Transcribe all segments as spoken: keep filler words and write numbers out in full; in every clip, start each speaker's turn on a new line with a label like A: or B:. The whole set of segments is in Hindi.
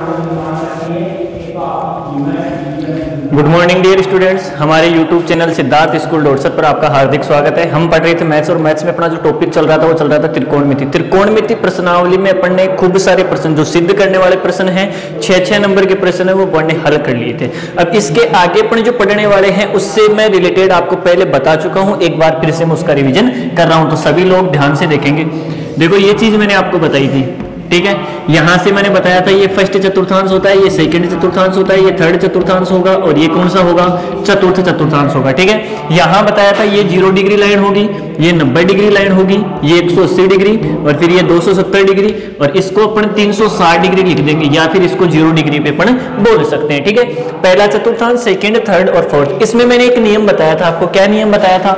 A: गुड मॉर्निंग डियर स्टूडेंट्स, हमारे यूट्यूब चैनल सिद्धार्थ स्कूल डोरसर पर आपका हार्दिक स्वागत है। हम पढ़ रहे थे मैथ्स और मैथ्स में अपना जो टॉपिक चल रहा था वो चल रहा था त्रिकोणमिति। त्रिकोणमिति प्रश्नावली में अपन ने खूब सारे प्रश्न जो सिद्ध करने वाले प्रश्न हैं, छह छह नंबर के प्रश्न है वो अपन ने हल कर लिए थे। अब इसके आगे अपन जो पढ़ने वाले हैं उससे मैं रिलेटेड आपको पहले बता चुका हूँ, एक बार फिर से मैं उसका रिविजन कर रहा हूँ, तो सभी लोग ध्यान से देखेंगे। देखो ये चीज मैंने आपको बताई थी, ठीक है। यहां से मैंने बताया था ये फर्स्ट चतुर्थांश होता है, ये सेकंड चतुर्थांश होता है, ये थर्ड चतुर्थांश होगा और ये कौन सा होगा, चतुर्थ चतुर्थांश होगा, ठीक है। यहां बताया था ये जीरो डिग्री लाइन होगी, ये नब्बे डिग्री लाइन होगी, ये एक सौ अस्सी डिग्री और फिर ये दो सौ सत्तर डिग्री और इसको अपन तीन सौ साठ डिग्री लिख देंगे या फिर इसको जीरो डिग्री पे अपन बोल सकते हैं, ठीक है। पहला चतुर्थांश, सेकंड, थर्ड और फोर्थ। इसमें मैंने एक नियम बताया था आपको। क्या नियम बताया था?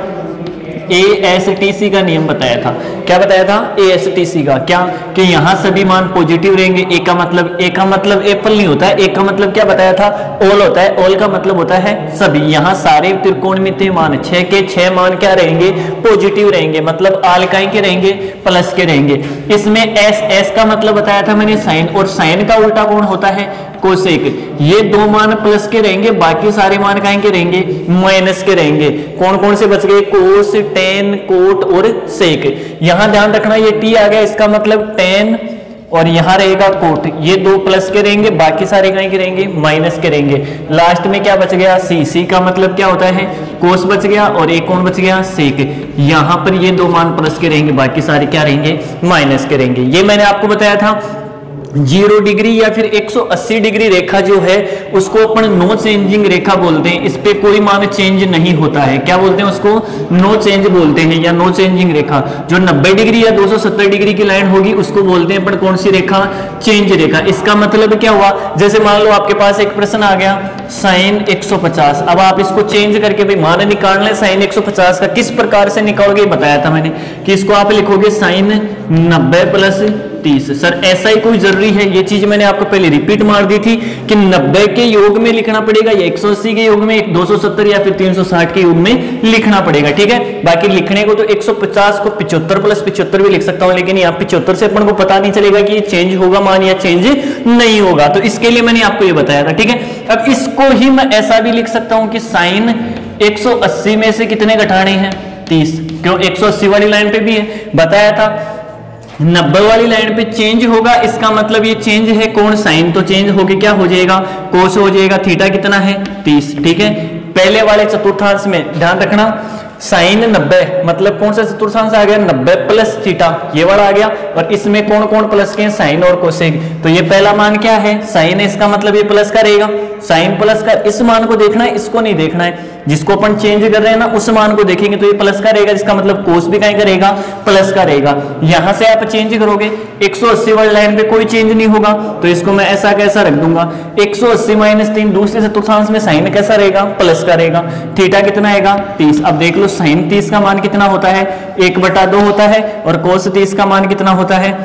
A: ए एस टी सी का नियम बताया था। क्या बताया था? ए एस टी सी का। क्या कि यहां सभी मान पॉजिटिव रहेंगे। ए का मतलब ए का मतलब एप्पल नहीं होता है, ए का मतलब क्या बताया था? ऑल होता है। ऑल का मतलब होता है सभी। यहां सारे त्रिकोणमितीय मान छह के छह मान क्या रहेंगे? पॉजिटिव रहेंगे, मतलब आल्काई के रहेंगे, प्लस के रहेंगे। इसमें एस एस का मतलब बताया था मैंने साइन, और साइन का उल्टा कौन होता है? कोसेक। ये दो मान प्लस के रहेंगे, बाकी सारे मान काहे के रहेंगे? माइनस के रहेंगे। कौन कौन से बच गए? कोस, टेन, कोट और सेक। यहां ध्यान रखना ये टी आ गया, इसका मतलब टेन और यहां रहेगा कोट। ये दो प्लस के रहेंगे, बाकी सारे काहे के रहेंगे? माइनस के रहेंगे। लास्ट में क्या बच गया? सी। सी का मतलब क्या होता है? कोस बच गया और एक कौन बच गया? सेक। यहां पर ये दो मान प्लस के रहेंगे, बाकी सारे क्या रहेंगे? माइनस के रहेंगे। ये मैंने आपको बताया था। जीरो डिग्री या फिर एक सौ अस्सी डिग्री रेखा जो है उसको अपन नो चेंजिंग रेखा बोलते हैं। इस पे कोई मान चेंज नहीं होता है। क्या बोलते हैं उसको? नो चेंज बोलते हैं या नो चेंजिंग रेखा। जो नब्बे डिग्री या दो सौ सत्तर डिग्री की लाइन होगी उसको बोलते हैं अपन कौन सी रेखा? चेंज रेखा। इसका मतलब क्या हुआ? जैसे मान लो आपके पास एक प्रश्न आ गया साइन एक सौ पचास। अब आप इसको चेंज करके भाई मान निकाल लें साइन एक सौ पचास का। किस प्रकार से निकालोगे बताया था मैंने कि इसको आप लिखोगे साइन नब्बे प्लस तीस। सर ऐसा ही कोई जरूरी है? ये चीज मैंने आपको पहले रिपीट मार दी थी कि नब्बे के योग में लिखना पड़ेगा या एक सौ अस्सी के योग में, दो सौ सत्तर या फिर तीन सौ साठ के योग में लिखना पड़ेगा, ठीक है। बाकी लिखने को तो एक सौ पचास को पिछहत्तर प्लस पिछहत्तर भी लिख सकता हूं, लेकिन यहाँ पिछहत्तर से अपन को पता नहीं चलेगा कि ये चेंज होगा मान या चेंज नहीं होगा, तो इसके लिए मैंने आपको ये बताया था, ठीक है। अब इसको ही मैं ऐसा भी लिख सकता हूं कि साइन एक सौ अस्सी में से कितने घटाने हैं? तीस। क्यों? एक सौ अस्सी वाली लाइन पे भी है, बताया था। नब्बे वाली लाइन पे चेंज होगा, इसका मतलब ये चेंज है कौन? साइन। तो चेंज होके क्या हो जाएगा? कोस हो जाएगा। थीटा कितना है? तीस, ठीक है। पहले वाले चतुर्थांश में ध्यान रखना साइन नब्बे मतलब कौन सा चतुर्थांश आ गया? नब्बे प्लस थीटा, ये वाला आ गया। और इसमें कौन कौन प्लस के? साइन और कोसेक। तो ये पहला मान क्या है? साइन है, इसका मतलब ये प्लस का रहेगा। साइन प्लस का, इस मान को देखना है, इसको नहीं देखना है। जिसको अपन चेंज कर रहे हैं ना उस मान को देखेंगे तो ये प्लस का रहेगा, जिसका मतलब कोस भी कहीं करेगा? प्लस का रहेगा। यहां से आप चेंज करोगे एक सौ अस्सी वाली लाइन पे कोई चेंज नहीं होगा, तो इसको मैं ऐसा कैसा रख दूंगा? एक सौ अस्सी माइनस तीन, दूसरे चतुर्थांश में साइन कैसा रहेगा? प्लस का रहेगा। थीटा कितना आएगा? तीस। अब देख लो साइन तीस का मान कितना होता है? एक बटा दो होता है। और कोस तीस का मान कितना होता है?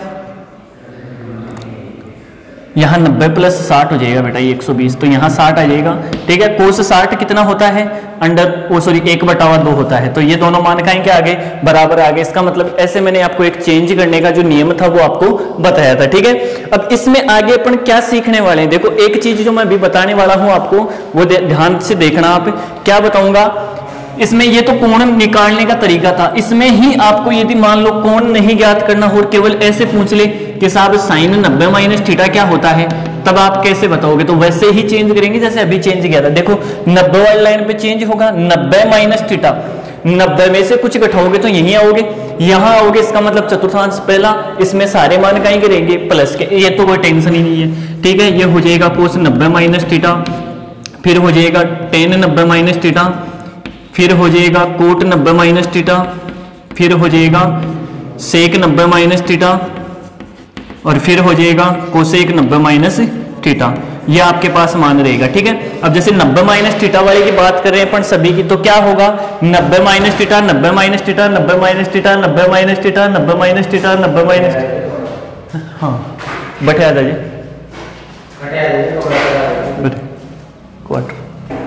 A: यहां नब्बे प्लस साठ हो जाएगा बेटा, ये एक सौ बीस, तो यहां साठ आ जाएगा, ठीक है। कोस साठ कितना होता है? अंडर ओ सॉरी एक बटा हुआ दो होता है। तो ये दोनों मान का क्या आगे? बराबर आगे। इसका मतलब ऐसे मैंने आपको एक चेंज करने का जो नियम था वो आपको बताया था, ठीक है। अब इसमें आगे अपन क्या सीखने वाले हैं? देखो एक चीज जो मैं अभी बताने वाला हूं आपको वो ध्यान से देखना। आप क्या बताऊंगा इसमें? ये तो कोण निकालने का तरीका था। इसमें ही आपको यदि मान लो कोण नहीं ज्ञात करना हो और केवल ऐसे पूछ ले कि साहब साइन नब्बे माइनस थीटा क्या होता है, तब आप कैसे बताओगे? तो वैसे ही चेंज करेंगे जैसे अभी चेंज किया था। देखो नब्बे वाली लाइन पे चेंज होगा, नब्बे माइनस थीटा, नब्बे में से कुछ घटाओगे तो यहीं आओगे, यहां आओगे, इसका मतलब चतुर्थांश पहला, इसमें सारे मान कहीं करेंगे? प्लस के। ये तो कोई टेंशन ही नहीं है, ठीक है। ये हो जाएगा कोस नब्बे माइनस थीटा, फिर हो जाएगा टेन नब्बे माइनस थीटा, फिर हो जाएगा कोट नब्बे माइनस थीटा, फिर हो जाएगा सेक नब्बे माइनस थीटा और फिर हो जाएगा कोसेक नब्बे माइनस थीटा। ये आपके पास मान रहेगा, ठीक है। अब जैसे नब्बे माइनस थीटा वाले की बात कर रहे हैं अपन सभी की, तो क्या होगा? नब्बे माइनस थीटा, नब्बे माइनस थीटा, नब्बे माइनस थीटा, नब्बे माइनस थीटा, नब्बे माइनस थीटा, नब्बे माइनस, हाँ बैठे आ जाइए क्वार्टर,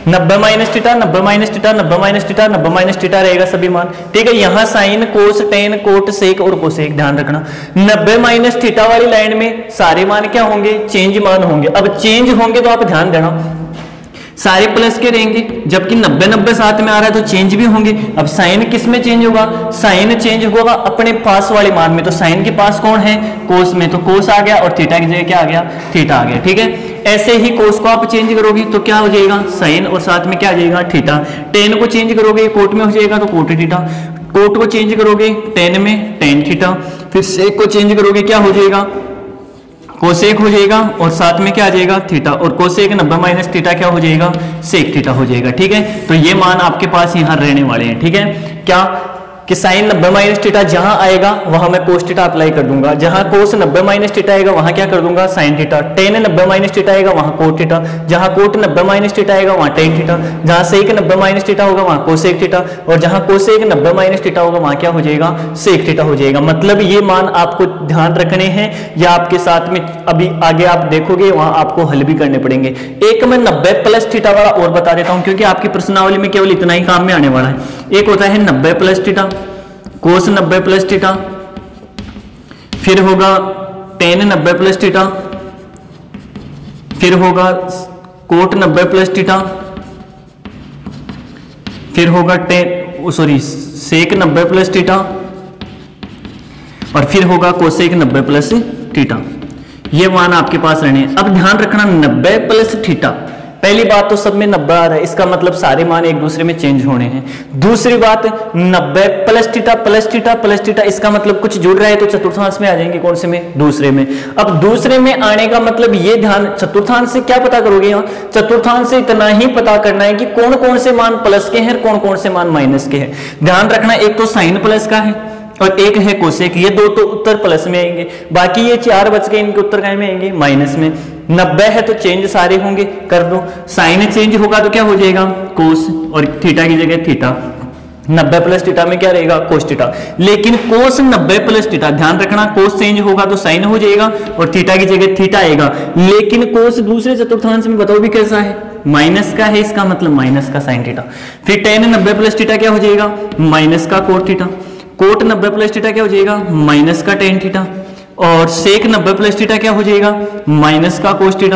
A: नब्बे माइनस थीटा, नब्बे माइनस थीटा, नब्बे माइनस थीटा, नब्बे माइनस थीटा रहेगा सभी मान, ठीक है। यहाँ sine, cos, tan, cot, sec और कोसेक, ध्यान रखना। नब्बे माइनस थीटा वाली लाइन में सारे मान क्या होंगे, चेंज मान होंगे। अब चेंज होंगे तो आप ध्यान देना सारे प्लस के रहेंगे, जबकि नब्बे नब्बे साथ में आ रहा है तो चेंज भी होंगे। अब साइन किस में चेंज होगा, साइन चेंज होगा अपने पास वाले मान में, तो साइन के पास कौन है, कोस में, तो कोस आ गया और थीटा की जगह क्या आ गया, थीटा आ गया, ठीक है। ऐसे ही कोस को आप चेंज करोगे तो क्या हो जाएगा, साइन और साथ में क्या आ जाएगा, थीटा। टेन को चेंज करोगे कोट में हो जाएगा तो कोट थीटा, कोट को चेंज करोगे टेन में, टेन थीटा, फिर सेक को चेंज करोगे क्या हो जाएगा, कोसेक हो जाएगा और साथ में क्या आ जाएगा, थीटा, और कोसेक नब्बे माइनस थीटा क्या हो जाएगा, सेक थीटा हो जाएगा, ठीक है। तो ये मान आपके पास यहाँ रहने वाले हैं, ठीक है। क्या कि साइन नब्बे माइनस थीटा जहां आएगा वहां मैं कोस थीटा अप्लाई कर दूंगा, जहां कोस नब्बे माइनस थीटा आएगा वहां क्या कर दूंगा, साइन थीटा। टेन नब्बे माइनस थीटा आएगा वहां कोट थीटा, जहां कोट नब्बे माइनस थीटा आएगा वहां टेन थीटा, जहां सेक नब्बे माइनस थीटा होगा वहां कोसेक थीटा, और जहां कोसेक नब्बे माइनस थीटा होगा वहां क्या हो जाएगा, सेक थीटा हो जाएगा। मतलब ये मान आपको ध्यान रखने हैं या आपके साथ में अभी आगे आप देखोगे वहां आपको हल भी करने पड़ेंगे। एक मैं नब्बे प्लस थीटा वाला और बता देता हूं क्योंकि आपकी प्रश्नावली में केवल इतना ही काम में आने वाला है। एक होता है नब्बे प्लस थीटा, कोस नब्बे प्लस थीटा, फिर होगा टेन नब्बे प्लस थीटा, फिर होगा कोट नब्बे प्लस थीटा, फिर होगा टेन सॉरी सेक नब्बे प्लस थीटा, और फिर होगा कोसेक नब्बे प्लस थीटा। ये मान आपके पास रहने। अब ध्यान रखना नब्बे प्लस थीटा, पहली बात तो सब में नब्बे आ रहा है, इसका मतलब सारे मान एक दूसरे में चेंज होने हैं। दूसरी बात नब्बे plus theta plus theta plus theta, इसका मतलब कुछ जुड़ रहा है तो चतुर्थांश में आ जाएंगे, कौन से में, दूसरे में। अब दूसरे में आने का मतलब ये ध्यान, चतुर्थांश से क्या पता करोगे, यहाँ चतुर्थांश से इतना ही पता करना है कि कौन कौन से मान प्लस के हैं, कौन कौन से मान माइनस के हैं। ध्यान रखना एक तो साइन प्लस का है और एक है कोसेक, ये दो तो उत्तर प्लस में आएंगे, बाकी ये चार बच के इनके उत्तर काय में आएंगे, माइनस में। नब्बे है तो चेंज सारे होंगे, कर दो। साइन चेंज होगा तो क्या हो जाएगा, कोस, और थीटा की जगह थीटा। नब्बे प्लस थीटा में क्या रहेगा, कोस थीटा। लेकिन कोस नब्बे प्लस थीटा, ध्यान रखना कोस चेंज होगा तो साइन हो जाएगा और थीटा की जगह थीटा आएगा। लेकिन कोस दूसरे चतुर्थांश में बताओ भी कैसा है, माइनस का है, इसका मतलब माइनस का साइन थीटा। फिर टेन नब्बे प्लस थीटा क्या हो जाएगा, माइनस का कोट थीटा। कोट नब्बे प्लस थीटा क्या हो जाएगा, माइनस का टेन थीटा। और सेक नब्बे प्लस थीटा क्या हो जाएगा, माइनस का कोस थीटा,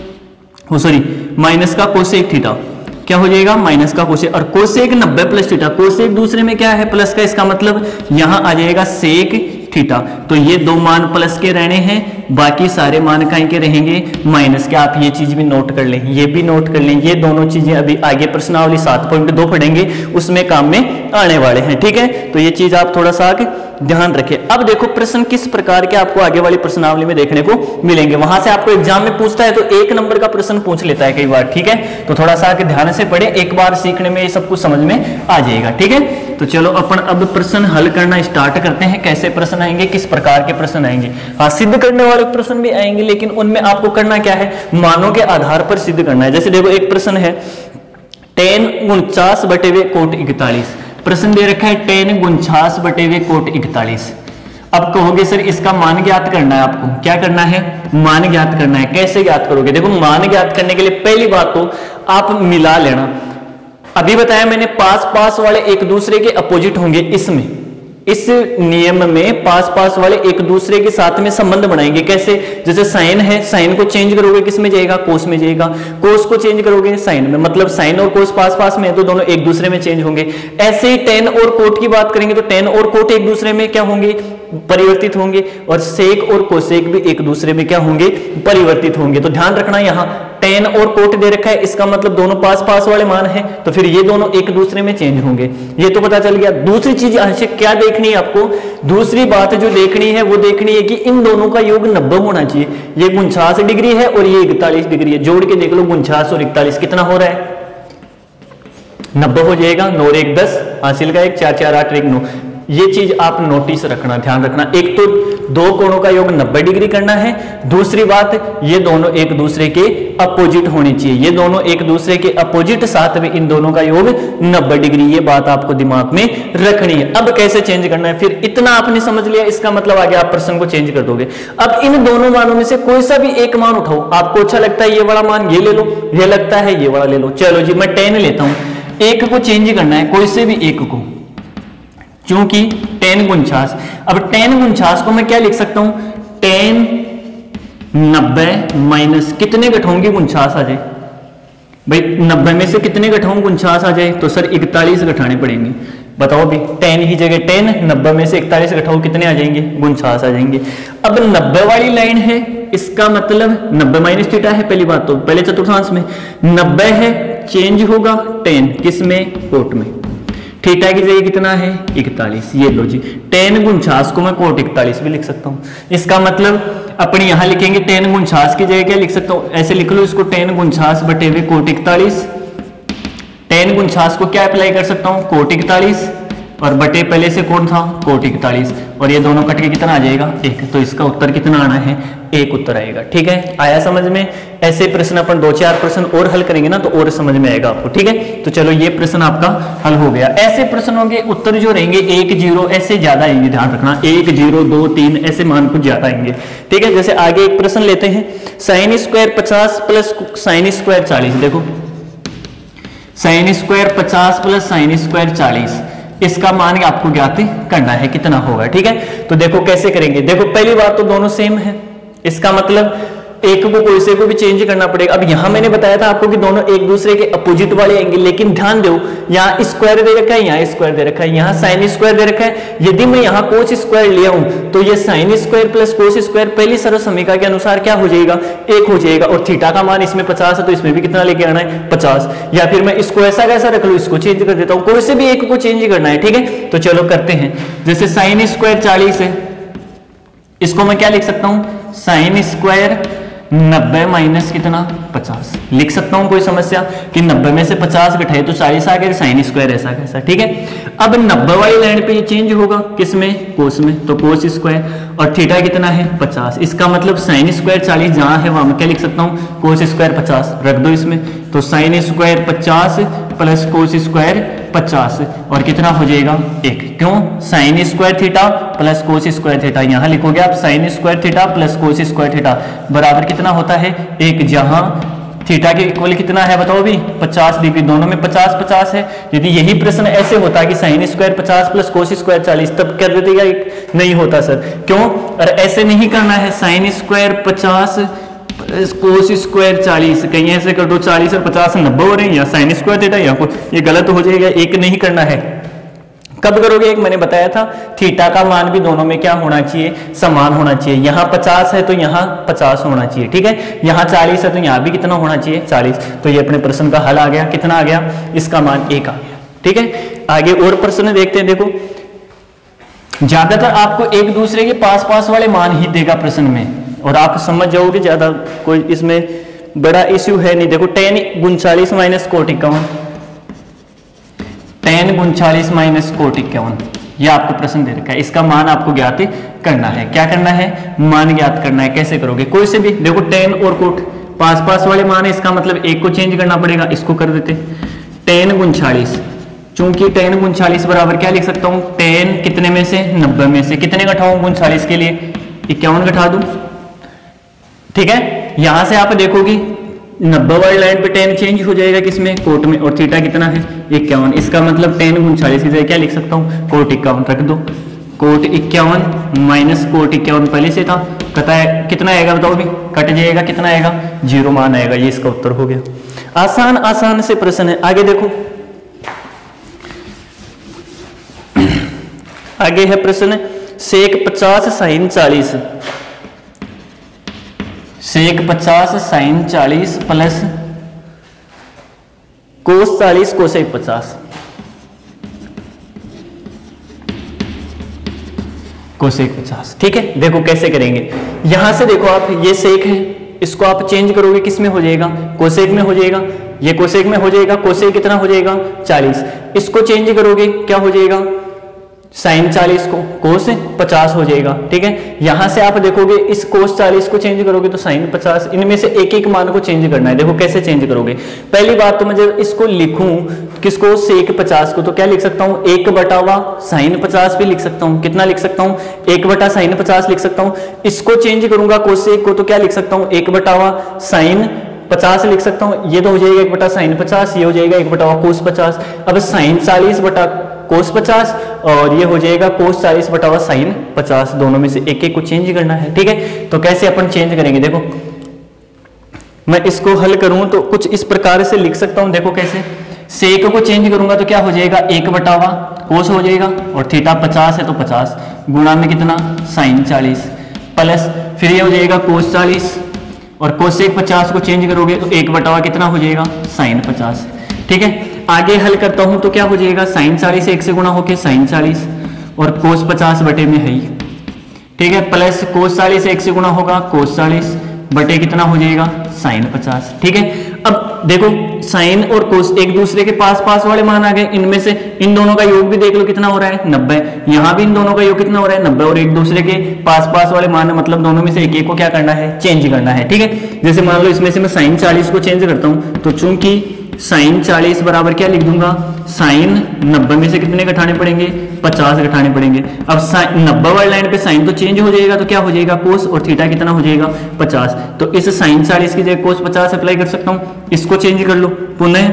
A: सॉरी माइनस का कोसेक थीटा, क्या हो जाएगा, माइनस का कोसेक। और कोसेक नब्बे प्लस थीटा, कोसेक दूसरे में क्या है, प्लस का, इसका मतलब यहां आ जाएगा सेक थीटा। तो ये दो मान प्लस के रहने हैं, बाकी सारे मान कहीं के रहेंगे माइनस के। आप ये चीज भी नोट कर लें, ये भी नोट कर लें, ये दोनों चीजें अभी आगे प्रश्नावली सात पॉइंट दो पढ़ेंगे उसमें काम में आने वाले हैं, ठीक है। तो ये चीज आप थोड़ा सा ध्यान रखें। अब देखो प्रश्न किस प्रकार के आपको आगे वाली प्रश्नावली में देखने को मिलेंगे। वहां से आपको एग्जाम में पूछता है तो एक नंबर का प्रश्न पूछ लेता है कई बार, ठीक है। तो थोड़ा सा ध्यान से पढ़े, एक बार सीखने में ये सब कुछ समझ में आ जाएगा, ठीक है। तो चलो अपन अब प्रश्न हल करना स्टार्ट करते हैं। कैसे प्रश्न आएंगे, किस प्रकार के प्रश्न आएंगे। हाँ, सिद्ध करने वाले प्रश्न भी आएंगे, लेकिन उनमें आपको करना क्या है, मानों के आधार पर सिद्ध करना है। जैसे देखो एक प्रश्न है टेन उनचास बटे हुए कोट इकतालीस, प्रश्न दे रखा है टेन उनचास बटे हुए कोट इकतालीस। अब कहोगे सर इसका मान ज्ञात करना है, आपको क्या करना है, मान ज्ञात करना है। कैसे ज्ञात करोगे, देखो मान ज्ञात करने के लिए पहली बात तो आप मिला लेना। अभी बताया मैंने पास पास वाले एक दूसरे के अपोजिट होंगे, इसमें इस नियम में पास पास वाले एक दूसरे के साथ में संबंध बनाएंगे। कैसे, जैसे साइन है, साइन को चेंज करोगे किस में जाएगा, कोस में जाएगा। कोस को चेंज करोगे साइन में, मतलब साइन और कोस पास पास में है तो दोनों एक दूसरे में चेंज होंगे। ऐसे ही टेन और कोट की बात करेंगे तो टेन और कोट एक दूसरे में क्या होंगे, परिवर्तित होंगे, और सेक और कोसेक भी एक दूसरे में क्या होंगे, परिवर्तित होंगे। तो ध्यान रखना यहाँ टेन और कोट दे रखा है, इसका मतलब दोनों पास पास वाले मान हैं, तो फिर ये दोनों एक दूसरे में चेंज होंगे, ये तो पता चल गया। दूसरी चीज क्या देखनी है आपको, दूसरी बात जो देखनी है वो देखनी है कि इन दोनों का योग नब्बे होना चाहिए। ये उनचास डिग्री है और ये इकतालीस डिग्री है, जोड़ के देख लो उनचास और इकतालीस कितना हो रहा है, नब्बे हो जाएगा। नौ एक दस, हासिल का एक, चार चार आठ एक नौ, ये चीज आप नोटिस रखना, ध्यान रखना। एक तो दो कोणों का योग नब्बे डिग्री करना है, दूसरी बात ये दोनों एक दूसरे के अपोजिट होनी चाहिए, ये दोनों एक दूसरे के अपोजिट, साथ में इन दोनों का योग नब्बे डिग्री, ये बात आपको दिमाग में रखनी है। अब कैसे चेंज करना है, फिर इतना आपने समझ लिया, इसका मतलब आगे आप प्रश्न को चेंज कर दोगे। अब इन दोनों मानों में से कोई सा भी एक मान उठाओ, आपको अच्छा लगता है ये वाला मान, ये ले लो, ये लगता है ये वाला ले लो। चलो जी मैं टेन लेता हूं, एक को चेंज करना है, कोई से भी एक को, क्योंकि टेन गुंछास। अब टेन गुंछास को मैं क्या लिख सकता हूं, टेन नब्बे माइनस कितने घटाऊंगी गुंछास आ जाए, भाई नब्बे में से कितने घटाऊं गुंछास आ जाए, तो सर इकतालीस घटाने पड़ेंगे। बताओ भी, टेन की जगह टेन, नब्बे में से इकतालीस घटाओ, कितने आ जाएंगे, गुंछास आ जाएंगे। अब नब्बे वाली लाइन है, इसका मतलब नब्बे माइनस थीटा है, पहली बात तो पहले चतुर्थांश में नब्बे है, चेंज होगा टेन किसमें, कोट में, थीटा की जगह कितना है इकतालीस। ये लो जी, टेन गुंछास को मैं कोट इकतालीस भी लिख सकता हूं। इसका मतलब अपने यहां लिखेंगे टेन गुंछास की जगह क्या लिख सकता हूं, ऐसे लिख लो इसको, टेन गुंछास बटे हुए कोट इकतालीस। टेन गुंछास को क्या अप्लाई कर सकता हूं, कोट इकतालीस, और बटे पहले से कौन था, कोट इकतालीस, और ये दोनों कट के कितना आ जाएगा, एक। तो इसका उत्तर कितना आना है, एक उत्तर आएगा। ठीक है, आया समझ में। ऐसे प्रश्न अपन दो चार प्रश्न और हल करेंगे ना तो और समझ में आएगा आपको। ठीक है, तो चलो ये प्रश्न आपका हल हो गया। ऐसे प्रश्नों के उत्तर जो रहेंगे एक जीरो ऐसे ज्यादा आएंगे, ध्यान रखना, एक जीरो दो तीन ऐसे मान कुछ ज्यादा आएंगे। ठीक है, जैसे आगे एक प्रश्न लेते हैं, साइन स्क्वायर पचास प्लस साइन स्क्वायर चालीस। देखो साइन स्क्वायर पचास प्लस साइन स्क्वायर चालीस, इसका मान आपको ज्ञात करना है कितना होगा। ठीक है, तो देखो कैसे करेंगे। देखो पहली बात तो दोनों सेम है, इसका मतलब एक को कोई से को भी चेंज करना पड़ेगा। अब यहां मैंने बताया था आपको कि दोनों एक दूसरे के अपोजिट वाले आएंगे, लेकिन ध्यान दो यहाँ स्क्वायर दे रखा है, यहाँ स्क्वायर दे रखा है, यहाँ साइन स्क्वायर दे रखा है। यदि मैं यहाँ कोस स्क्वायर ले आऊं तो ये sine square plus cos square पहली सरल समीकरण के अनुसार क्या हो जाएगा, एक हो जाएगा। और थीटा का मान इसमें पचास है तो इसमें भी कितना लेके आना है, पचास। या फिर मैं इसको ऐसा कैसा रख लू, इसको चेंज कर देता हूँ, कोई से भी एक को चेंज करना है। ठीक है, तो चलो करते हैं। जैसे साइन स्क्वायर चालीस है, इसको मैं क्या लिख सकता हूं, साइन स्क्वायर नब्बे माइनस कितना पचास लिख सकता हूं। कोई समस्या कि नब्बे में से पचास घटाए तो चालीस आ गया, साइन स्क्वायर ऐसा कैसा। ठीक है, अब नब्बे वाली लाइन पे ये चेंज होगा किसमें, कोस में, तो कोस स्क्वायर, और थीटा कितना है पचास। इसका मतलब साइन स्क्वायर चालीस जहां है वहां मैं क्या लिख सकता हूं, कोस स्क्वायर पचास रख दो इसमें, तो साइन स्क्वायर पचास प्लस कोस स्क्वायर पचास, और कितना हो जाएगा एक। क्यों, sine square theta plus cos square theta, यहां लिखोगे आप sine square theta plus cos square theta बराबर कितना होता है एक, जहां थीटा के इक्वल कितना है बताओ भी, पचास डिग्री, दोनों में पचास पचास है। यदि यही प्रश्न ऐसे होता कि साइन स्क्वायर पचास प्लस कोस स्क्वायर चालीस, तब कर देगा, नहीं होता सर। क्यों, और ऐसे नहीं करना है, साइन स्क्वायर पचास कोस स्क्वायर चालीस, कहीं ऐसे कर दो चालीस और पचास नब्बे हो रहे हैं, या साइन स्क्वायर थीटा, या ये गलत हो जाएगा, एक नहीं करना है। कब करोगे, एक मैंने बताया था थीटा का मान भी दोनों में क्या होना चाहिए, समान होना चाहिए। यहाँ पचास है तो यहाँ पचास होना चाहिए। ठीक है, यहाँ चालीस है तो यहाँ भी कितना होना चाहिए, चालीस। तो ये अपने प्रश्न का हल आ गया, कितना आ गया, इसका मान एक आ गया। ठीक है, आगे और प्रश्न देखते हैं। देखो ज्यादातर आपको एक दूसरे के पास पास वाले मान ही देगा प्रश्न में, और आप समझ जाओगे, ज्यादा कोई इसमें बड़ा इश्यू है नहीं। देखो टेन उनचालीस माइनस कोट इक्यावन, टेन उनचालीस माइनस कोट इक्यावन, यह आपको प्रश्न दे रखा है। इसका मान आपको ज्ञात करना है। क्या करना है, मान ज्ञात करना है। कैसे करोगे, कोई से भी, देखो टेन और कोट पास पास वाले मान है, इसका मतलब एक को चेंज करना पड़ेगा, इसको कर देते टेन उनचालीस। चूंकि टेन उनचालीस बराबर क्या लिख सकता हूं, टेन कितने में से, नब्बे में से, कितने घटाऊं उनचालीस के लिए, इक्यावन घटा दूं। ठीक है, यहां से आप देखोगे नब्बे वाली लाइन पे टेन चेंज हो जाएगा किसमें, कोट में, और थीटा कितना है इक्यावन। इसका मतलब टेन उनचालीस की जगह क्या लिख सकता हूँ, कोट इक्यावन रख दो, कोट इक्यावन माइनस कोट इक्यावन पहले से था, कटा है कितना आएगा बताओ भी, कट जाएगा, कितना आएगा, जीरो मान आएगा। ये इसका उत्तर हो गया। आसान आसान से प्रश्न है। आगे देखो, आगे है प्रश्न सेक पचास साइन चालीस, सेक पचास साइन चालीस प्लस कोस चालीस कोसेक पचास, कोसेक पचास। ठीक है, देखो कैसे करेंगे। यहां से देखो आप, ये सेक है, इसको आप चेंज करोगे किस में हो जाएगा, कोसेक में हो जाएगा, ये कोसेक में हो जाएगा, कोसेक कितना हो जाएगा चालीस। इसको चेंज करोगे क्या हो जाएगा, साइन चालीस को कोस पचास हो जाएगा, ठीक है। यहां से आप देखोगे इस कोस चालीस को चेंज करोगे तो साइन पचास, इनमें से एक एक मान को चेंज करना है। देखो कैसे चेंज करोगे। पहली बात तो मैं जब इसको लिखूं किसको, सेक पचास को, तो क्या लिख सकता हूं, एक बटा हुआ साइन पचास भी लिख सकता हूं। कितना लिख सकता हूं, एक बटा साइन पचास लिख सकता हूं। इसको चेंज करूंगा कोस सेक को तो क्या लिख सकता हूं, एक बटा हुआ साइन पचास लिख सकता हूं। ये तो हो जाएगा एक बटा साइन पचास, ये हो जाएगा एक बटा हुआ कोस पचास। अब साइन चालीस बटा कोस पचास और ये हो जाएगा कोस चालीस बटा हुआ साइन पचास, दोनों में से एक एक को चेंज करना है, ठीक है। तो कैसे अपन चेंज करेंगे, देखो मैं इसको हल करूं तो कुछ इस प्रकार से लिख सकता हूं। देखो कैसे, सेक को चेंज करूंगा तो क्या हो जाएगा, एक बटा हुआ कोस हो जाएगा और थीटा पचास है तो पचास गुणा में कितना साइन चालीस प्लस फिर ये हो जाएगा कोस चालीस और कोसेक पचास को चेंज करोगे तो एक बटा हुआ कितना हो जाएगा साइन पचास, ठीक है। आगे हल करता हूं तो क्या हो जाएगा, साइन चालीस एक से गुणा होके साइन चालीस और कोस पचास बटे में है ही, ठीक है, प्लस कोस चालीस एक से गुणा होगा कोस चालीस बटे कितना हो जाएगा साइन पचास, ठीक है। अब देखो साइन और कोस एक दूसरे के पास पास वाले मान आ गए, इनमें से इन दोनों का योग भी देख लो कितना हो रहा है नब्बे, यहां भी इन दोनों का योग कितना हो रहा है नब्बे और एक दूसरे के पास पास वाले मान है, मतलब दोनों में से एक एक को क्या करना है, चेंज करना है, ठीक है। जैसे मान लो इसमें से मैं साइन चालीस को चेंज करता हूं तो चूंकि साइन चालीस बराबर क्या लिख दूंगा, साइन नब्बे में से कितने घटाने पड़ेंगे, पचास घटाने पड़ेंगे। अब नब्बे वाली लाइन पे साइन तो चेंज हो जाएगा तो क्या हो जाएगा कोस और थीटा कितना हो जाएगा पचास, तो इस साइन चालीस की जगह कोस पचास अप्लाई कर सकता हूं। इसको चेंज कर लो, पुनः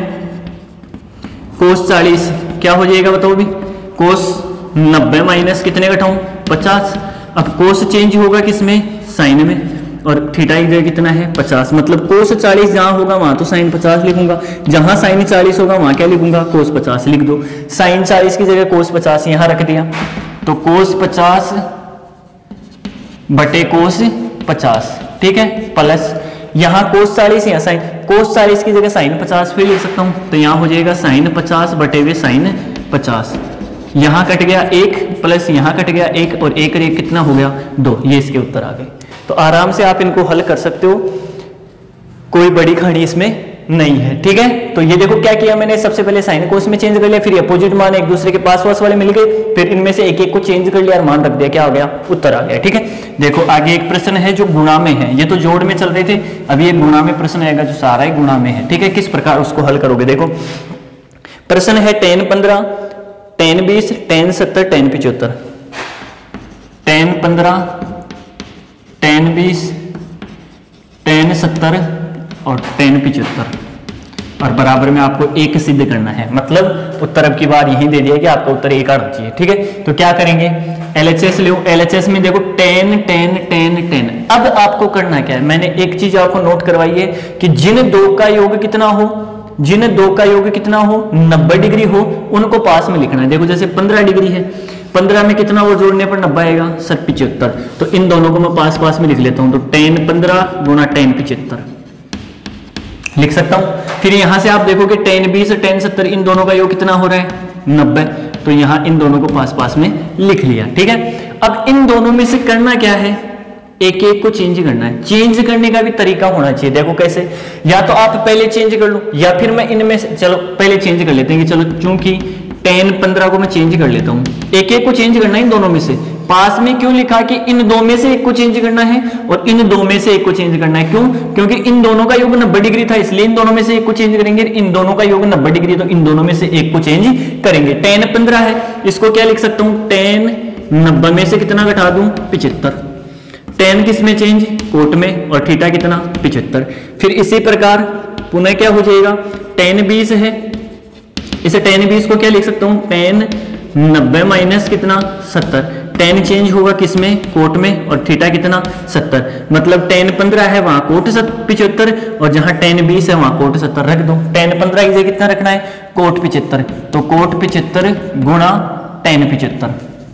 A: कोस चालीस क्या हो जाएगा बताओ भी, कोस नब्बे माइनस कितने घटाऊं पचास। अब कोस चेंज होगा किसमें, साइन में, और थीटा की जगह कितना है पचास, मतलब कोस चालीस जहां होगा वहां तो साइन पचास लिखूंगा, जहां साइन चालीस होगा वहां क्या लिखूंगा, कोस पचास लिख दो। साइन चालीस की जगह कोस पचास यहां रख दिया तो कोस पचास बटे कोस पचास, ठीक है, प्लस यहां कोस चालीस यहाँ साइन, कोस चालीस की जगह साइन पचास फिर लिख सकता हूं तो यहां हो जाएगा साइन पचास बटे हुए साइन पचास, यहां कट गया एक प्लस यहां कट गया एक और एक और एक कितना हो गया दो, ये इसके उत्तर आ गए। तो आराम से आप इनको हल कर सकते हो, कोई बड़ी कहानी इसमें नहीं है, ठीक है। तो ये देखो क्या किया मैंने, सबसे पहले साइन कोस में चेंज कर लिया, फिर अपोजिट मान एक दूसरे के पास पास वाले मिल गए, फिर इनमें से एक एक को चेंज कर लिया और मान रख दिया, क्या हो गया उत्तर आ गया, ठीक है। देखो आगे एक प्रश्न है जो गुणा में है, ये तो जोड़ में चल रहे थे, अभी एक गुणा में प्रश्न आएगा जो सारा ही गुणा में है, ठीक है। किस प्रकार उसको हल करोगे, देखो प्रश्न है टेन पंद्रह टेन बीस टेन सत्तर टेन पिचहत्तर, टेन पंद्रह टेन बीस टेन सत्तर और टेन पिचहत्तर और बराबर में आपको एक सिद्ध करना है, मतलब उत्तर अब की बार यही दे दिया कि आपका उत्तर एक आना चाहिए, ठीक है। तो क्या करेंगे, एलएचएस लो, एलएचएस में देखो टेन टेन टेन टेन। अब आपको करना क्या है, मैंने एक चीज आपको नोट करवाई है कि जिन दो का योग कितना हो, जिन दो का योग कितना हो नब्बे डिग्री हो उनको पास में लिखना है। देखो जैसे पंद्रह डिग्री है, पंद्रह में कितना वो जोड़ने पर नब्बे आएगा सर पिचहत्तर, तो इन दोनों को मैं पास पास में लिख लेता हूं, तो टेन पंद्रह गुना टेन पिचहत्तर लिख सकता हूं। फिर यहां से आप देखोगे टेन बीस टेन सत्तर, इन दोनों का योग कितना हो रहा है नब्बे, तो यहां इन दोनों को पास पास में लिख लिया, ठीक है। अब इन दोनों में से करना क्या है, एक एक को चेंज करना है। चेंज करने का भी तरीका होना चाहिए, देखो कैसे, या तो आप पहले चेंज कर लो या फिर मैं इनमें से, चलो पहले चेंज कर लेते हैं कि चलो चूंकि टेन पंद्रह को मैं चेंज कर लेता हूं, एक एक को चेंज करना है इन दोनों में से। पास में क्यों लिखा कि इन दो में से एक को चेंज करना है और इन दो में से एक को चेंज करना है, क्यों, क्योंकि इन दोनों का योग नब्बे डिग्री था इसलिए इन दोनों में से एक को चेंज करेंगे, इन दोनों का योग नब्बे डिग्री तो इन दोनों में से एक को चेंज करेंगे। टेन पंद्रह है, इसको क्या लिख सकता हूं, टेन नब्बे में से कितना घटा दूं पिचहत्तर, टेन किस में चेंज कोट में और थीटा कितना पिचहत्तर। फिर इसी प्रकार पुनः क्या हो जाएगा, टेन बीस है, इसे टेन बीस को क्या लिख सकता हूं, टेन नब्बे माइनस कितना सत्तर, टेन चेंज होगा किसमें कोट में और थीटा कितना सत्तर, मतलब टेन पंद्रह है वहां कोट पिचहत्तर और जहां टेन बीस है वहां कोट सत्तर रख दो। टेन पंद्रह की जगह कितना रखना है, कोट पिचहत्तर, तो कोट पिचहत्तर गुणा टेन पिचहत्तर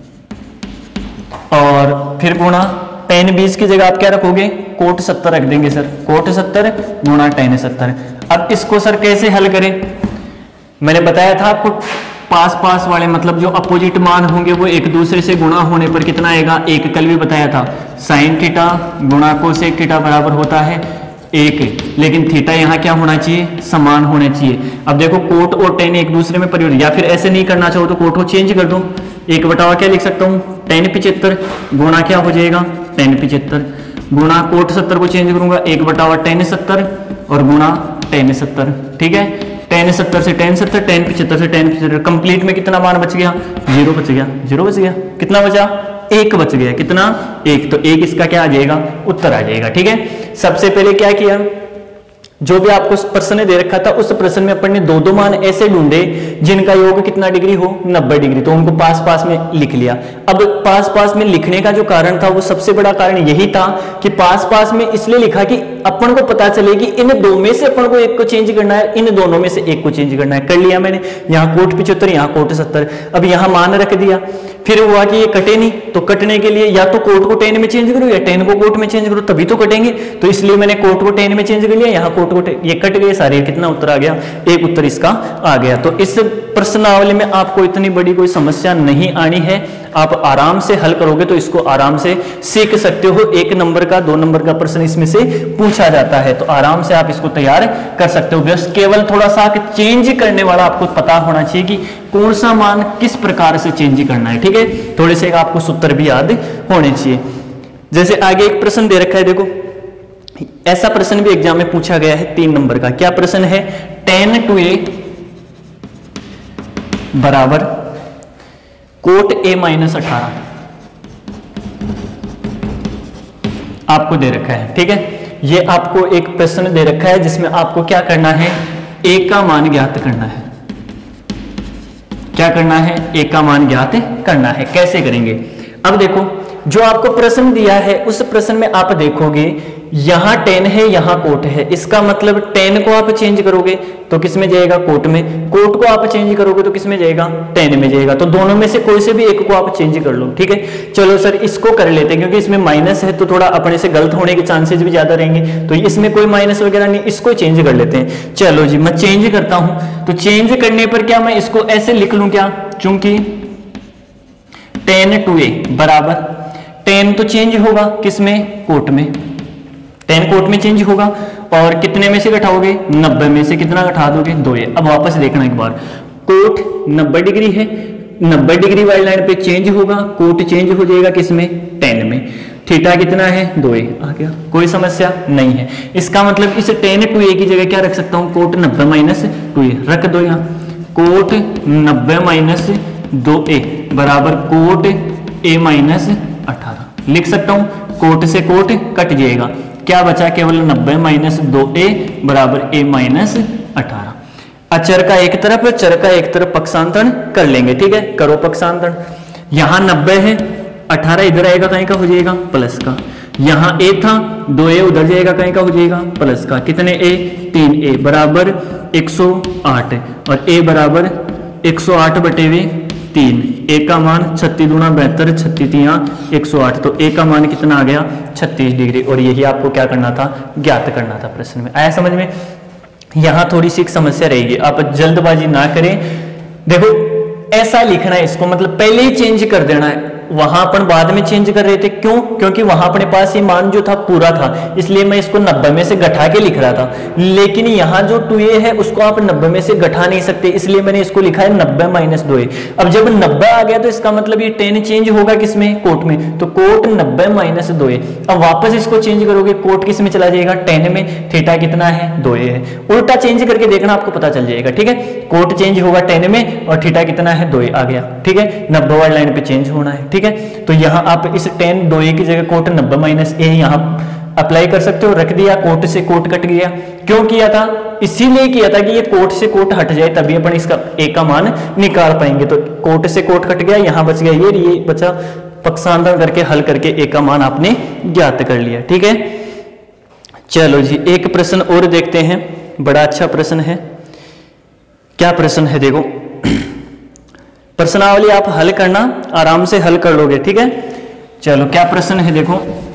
A: और फिर गुणा टेन बीस की जगह आप क्या रखोगे, कोट सत्तर रख देंगे सर, कोट सत्तर गुणा टेन सत्तर। अब इसको सर कैसे हल करें, मैंने बताया था आपको पास पास वाले मतलब जो अपोजिट मान होंगे वो एक दूसरे से गुणा होने पर कितना आएगा, एक कल भी बताया था, साइन थीटा गुणा कोसेक थीटा बराबर होता है एक, लेकिन थीटा यहाँ क्या होना चाहिए, समान होना चाहिए। अब देखो कोट और टेन एक दूसरे में परिवर्तित, या फिर ऐसे नहीं करना चाहो तो कोट को चेंज कर दो, एक बटावा क्या लिख सकता हूँ, टेन पिचहत्तर गुणा क्या हो जाएगा, टेन पिचहत्तर गुणा कोट सत्तर को चेंज करूंगा, एक बटावा टेन सत्तर और गुणा टेन सत्तर। ठीक है, टेन सत्तर से टेन सत्तर, टेन पिचहत्तर से टेन पिचहत्तर, कंप्लीट में कितना मान बच गया, जीरो बच गया, जीरो बच गया, कितना बचा, एक बच गया, कितना, एक, तो एक इसका क्या आ जाएगा, उत्तर आ जाएगा। ठीक है, सबसे पहले क्या किया, जो भी आपको प्रश्न ने दे रखा था उस प्रश्न में अपन ने दो दो मान ऐसे ढूंढे जिनका योग कितना डिग्री हो, नब्बे डिग्री, तो उनको पास पास में लिख लिया। अब पास पास में लिखने का जो कारण था वो सबसे बड़ा कारण यही था कि पास पास में इसलिए लिखा कि अपन को पता चले कि इन दो में से अपन को एक को चेंज करना है, इन दोनों में से एक को चेंज करना है। कर लिया मैंने, यहाँ कोट पिचहत्तर, यहाँ कोट सत्तर, अब यहाँ मान रख दिया, फिर हुआ कि ये कटे नहीं, तो कटने के लिए या तो कोट को टेन में चेंज करो या टेन को कोट में चेंज करो, तभी तो कटेंगे। तो इसलिए मैंने कोट को टेन में चेंज कर लिया, यहाँ कोट को, ये कट गए सारे, कितना उत्तर आ गया, एक उत्तर इसका आ गया। तो इस प्रश्नावली में आपको इतनी बड़ी कोई समस्या नहीं आनी है, आप आराम से हल करोगे तो इसको आराम से सीख सकते हो। एक नंबर का, दो नंबर का प्रश्न इसमें से पूछा जाता है, तो आराम से आप इसको तैयार कर सकते हो। बस केवल थोड़ा सा चेंज करने वाला आपको पता होना चाहिए कि कौन सा मान किस प्रकार से चेंज करना है। ठीक है, थोड़े से आपको सूत्र भी याद होने चाहिए। जैसे आगे एक प्रश्न दे रखा है, देखो ऐसा प्रश्न भी एग्जाम में पूछा गया है तीन नंबर का। क्या प्रश्न है, टेन टू ए बराबर कोट ए माइनस अठारह आपको दे रखा है। ठीक है, ये आपको एक प्रश्न दे रखा है जिसमें आपको क्या करना है, ए का मान ज्ञात करना है। क्या करना है, ए का मान ज्ञात करना है। कैसे करेंगे, अब देखो जो आपको प्रश्न दिया है उस प्रश्न में आप देखोगे यहां टेन है, यहां कोट है, इसका मतलब टेन को आप चेंज करोगे तो किस में जाएगा, कोट में, कोट को आप चेंज करोगे तो किस में जाएगा, टेन में जाएगा। तो दोनों में से कोई से भी एक को आप चेंज कर लो। ठीक है, चलो सर इसको कर लेते हैं क्योंकि इसमें माइनस है तो थोड़ा अपने से गलत होने के चांसेस भी ज्यादा रहेंगे, तो इसमें कोई माइनस वगैरह नहीं, इसको चेंज कर लेते हैं। चलो जी मैं चेंज करता हूं, तो चेंज करने पर क्या मैं इसको ऐसे लिख लूं क्या, चूंकि टेन टू ए बराबर, टेन तो चेंज होगा किसमें, कोट में, टेन कोट में चेंज होगा और कितने में से घटाओगे, नब्बे में से कितना घटा दोगे, दो ए। अब वापस देखना एक बार, कोट नब्बे डिग्री है, नब्बे डिग्री वाली लाइन पे चेंज होगा, कोट चेंज हो जाएगा किसमें, टेन में, थीटा कितना है, दो ए आ गया, कोई समस्या नहीं है। इसका मतलब इस टेन टू ए की जगह क्या रख सकता हूं, कोट नब्बे माइनस टू ए रख दो, यहाँ कोट नब्बे माइनस दो ए बराबर कोट ए माइनस अठारह लिख सकता हूं। कोट से कोट कट जाएगा, क्या बचा, केवल नब्बे माइनस दो ए बराबर ए माइनस अठारह। अचर का एक तरफ, चर का एक तरफ पक्षांतरण कर लेंगे। ठीक है, करो पक्षांतरण, यहां नब्बे है, अठारह इधर आएगा, कहीं का हो जाएगा, प्लस का, यहां ए था, दो ए उधर जाएगा, कहीं का हो जाएगा, प्लस का, कितने ए, तीन ए बराबर एक सौ आठ और ए बराबर एक सौ आठ बटे हुए तीन, ए का मान छत्तीस दूना बेहतर, छत्तीस तिया एक सौ आठ, तो ए का मान कितना आ गया, छत्तीस डिग्री। और यही आपको क्या करना था, ज्ञात करना था। प्रश्न में आया समझ में। यहां थोड़ी सी एक समस्या रहेगी, आप जल्दबाजी ना करें। देखो ऐसा लिखना है इसको, मतलब पहले ही चेंज कर देना है, वहां अपन बाद में चेंज कर रहे थे, क्यों, क्योंकि वहां अपने पास ये मान जो था पूरा था, इसलिए मैं इसको नब्बे में से घटा के लिख रहा था। लेकिन यहाँ जो टू ए है उसको आप नब्बे में से घटा नहीं सकते, इसलिए मैंने इसको लिखा है नब्बे माइनस दो ए। अब जब नब्बे आ गया तो इसका मतलब ये टेन चेंज होगा किसमें, कोट में, तो कोट नब्बे माइनस दो ए। अब वापस इसको चेंज करोगे, कोट किस में चला जाएगा, टेन में, थीटा कितना है, दो ए है। उल्टा चेंज करके देखना, आपको पता चल जाएगा। ठीक है, कोट चेंज होगा टेन में और थीटा कितना है, दो ए आ गया। ठीक है, नब्बे वाली लाइन पे चेंज होना है। ठीक है, तो यहां आप इस टेन दो ए की जगह कोट नब्बे माइनस ए यहां अप्लाई कर सकते हो, रख दिया, कोट से कोट कट गया। क्यों किया था, इसीलिए किया था कि ये कोट से कोट हट जाए तभी अपन इसका ए का मान निकाल पाएंगे। तो कोट से कोट कट गया, यहां बच गया ये, ये बचा, पक्षांतरण करके हल करके ए का मान आपने ज्ञात कर लिया। ठीक है, चलो जी एक प्रश्न और देखते हैं, बड़ा अच्छा प्रश्न है। क्या प्रश्न है, देखो प्रश्नावली आप हल करना, आराम से हल कर लोगे। ठीक है, चलो क्या प्रश्न है, देखो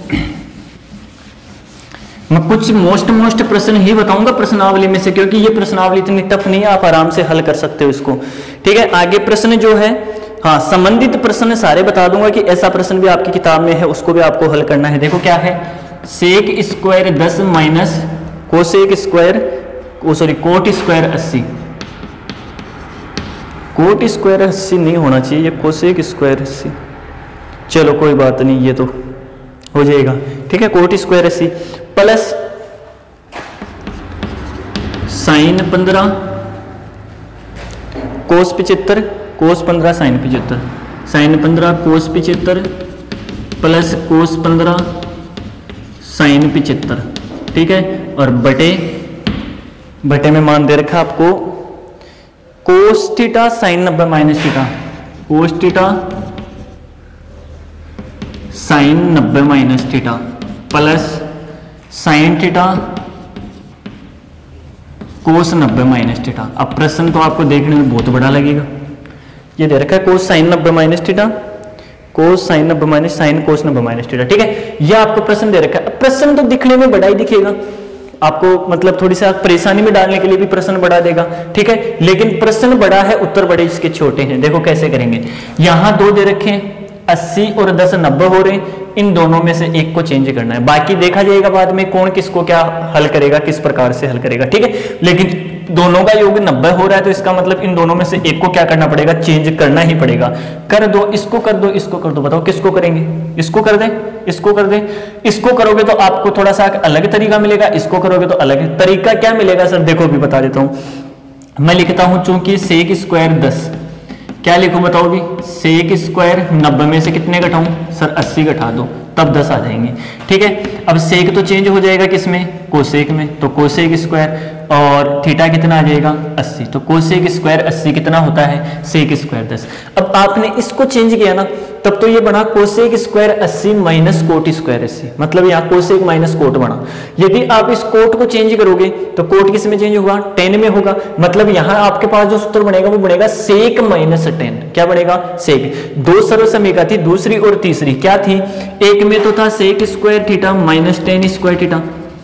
A: मैं कुछ मोस्ट मोस्ट प्रश्न ही बताऊंगा प्रश्नावली में से, क्योंकि ये प्रश्नावली इतनी टफ नहीं है, आप आराम से हल कर सकते हो इसको। ठीक है, आगे प्रश्न जो है, हाँ संबंधित प्रश्न सारे बता दूंगा कि ऐसा प्रश्न भी आपकी किताब में है, उसको भी आपको हल करना है। देखो क्या है, सेक स्क्वायर दस minus cosec square, sorry cot square अस्सी, कोट स्क्वायर अस्सी नहीं होना चाहिए, ये कोसेक स्क्वायर अस्सी, चलो कोई बात नहीं, ये तो हो जाएगा। ठीक है, कोट स्क्वायर अस्सी प्लस साइन पंद्रह कोस पिचहत्तर, कोस पंद्रह साइन पिचहत्तर, साइन पंद्रह कोस पिचहत्तर प्लस कोस पंद्रह साइन पिचहत्तर। ठीक है, और बटे बटे में मान दे रखा आपको कोस थीटा साइन नब्बे minus theta, cos theta sine नब्बे minus theta plus sine theta cos नब्बे माइनस थीटा। अब प्रश्न तो आपको देखने में बहुत बड़ा लगेगा, ये दे रखा है कोस साइन नब्बे माइनस थीटा, कोस साइन नब्बे माइनस साइन कोस नब्बे माइनस थीटा। ठीक है, यह आपको प्रश्न दे रखा है। प्रश्न तो दिखने में बड़ा ही दिखेगा आपको, मतलब थोड़ी सी परेशानी में डालने के लिए भी प्रश्न बड़ा देगा। ठीक है, लेकिन प्रश्न बड़ा है, उत्तर बड़े इसके छोटे हैं। देखो कैसे करेंगे, यहां दो दे रखे हैं, अस्सी और दस नब्बे हो रहे हैं, इन दोनों में से एक को चेंज करना है, बाकी देखा जाएगा बाद में कौन किसको क्या हल करेगा, किस प्रकार से हल करेगा। ठीक है, लेकिन दोनों का योग नब्बे हो रहा है, तो इसका मतलब इन दोनों में से एक को क्या करना पड़ेगा, चेंज करना ही पड़ेगा। कर दो, इसको कर दो, इसको कर दो, बताओ किसको करेंगे, इसको कर दे, इसको कर दे। इसको करोगे तो आपको थोड़ा सा अलग तरीका मिलेगा, इसको करोगे तो अलग तरीका। क्या मिलेगा सर, देखो भी बता देता हूं। मैं लिखता हूं चूंकि सेक स्क्वायर दस, क्या लिखूं बताओ भी, सेक स्क्वायर नब्बे में से कितने घटाऊं सर, अस्सी घटा दो, तब दस आ जाएंगे। ठीक है, अब सेक तो चेंज हो जाएगा किसमें, कोसेक में, तो कोसेक स्क्वायर और थीटा कितना आ जाएगा, अस्सी, तो कोसेक स्क्वायर अस्सी कितना होता है, सेक स्क्वायर दस। अब आपने इसको चेंज किया ना, तब तो ये बना कोसेक स्क्वायर अस्सी माइनस कोट स्क्वायर अस्सी, मतलब यहाँ कोसेक माइनस कोट बना। यदि आप इस कोट को चेंज करोगे तो कोट किस में चेंज होगा, टेन में होगा, मतलब यहाँ आपके पास जो सूत्र बनेगा वो बनेगा सेक माइनस टेन। क्या बनेगा, सेक। दो सरल समीकरण थी, दूसरी और तीसरी क्या थी, एक में तो था sec square theta minus tan square theta